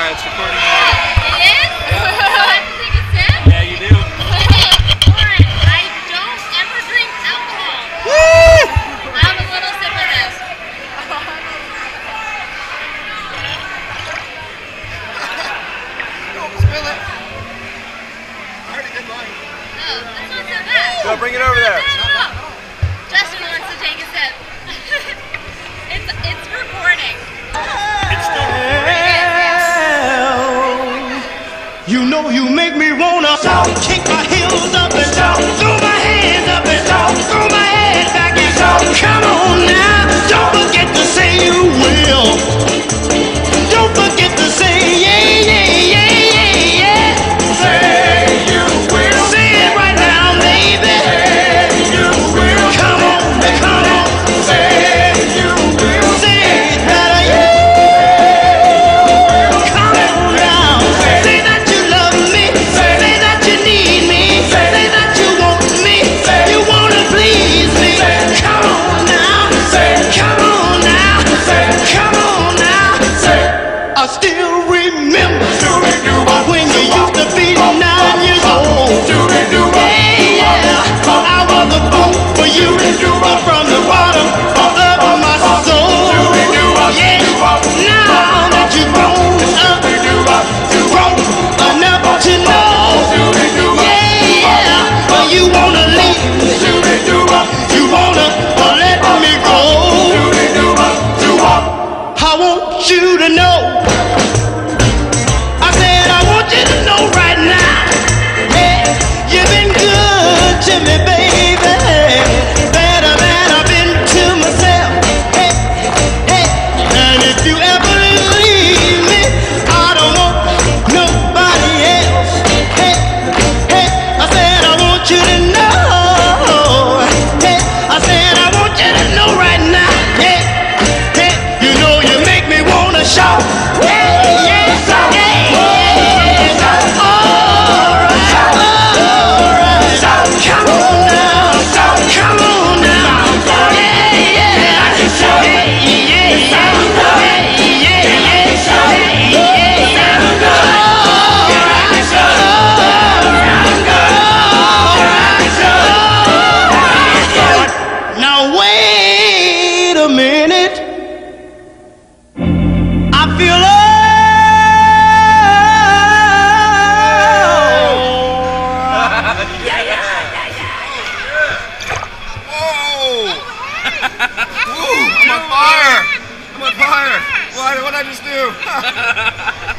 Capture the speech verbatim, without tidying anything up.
Alright, it's recording now. It is? Yeah. So I have to take a sip? Yeah, you do. Lauren, I don't ever drink alcohol. Woo! I'll have a little sip of this. Don't spill it. I already did mine. Oh, that's not so bad. Go, bring it over there. No, no, no. Justin wants to take a sip. it's, it's recording. It's still You know you make me wanna kick my heels up and throw my hands up and throw my head back and come on now. Don't forget to say you will. Don't forget to say yeah, yeah, yeah, yeah, yeah. Say you will. Say it right now, baby. Say you will. Come on, come on. Say you will. Say it better, yeah. Come on now. Say that you love me. Say that you need me. Say that you want me. You wanna please me. Come on now. Come on now. Come on now. I still remember when you used to be nine years old. Yeah, yeah. I was a fool for you from the bottom of my soul. Yeah. Now that you've grown up, grown enough to know. Yeah, yeah. Well, you wanna leave me. You wanna let me go. I want you to know. I said I want you to know right now. Hey, you've been good to me, baby. Better than I've been to myself. Hey, hey. And if you ever leave me, I don't want nobody else. Hey, hey. I said I want you to know. Hey, I said I want you to know right now. Hey, hey. You know you make me wanna shout. Hey, yeah, yeah, yeah. All right, all right. Come on now, come on now. Yeah, yeah, yeah, yeah, yeah. Now wait a minute. I feel Whoa! Ooh, I'm on fire! I'm on fire! What did I just do?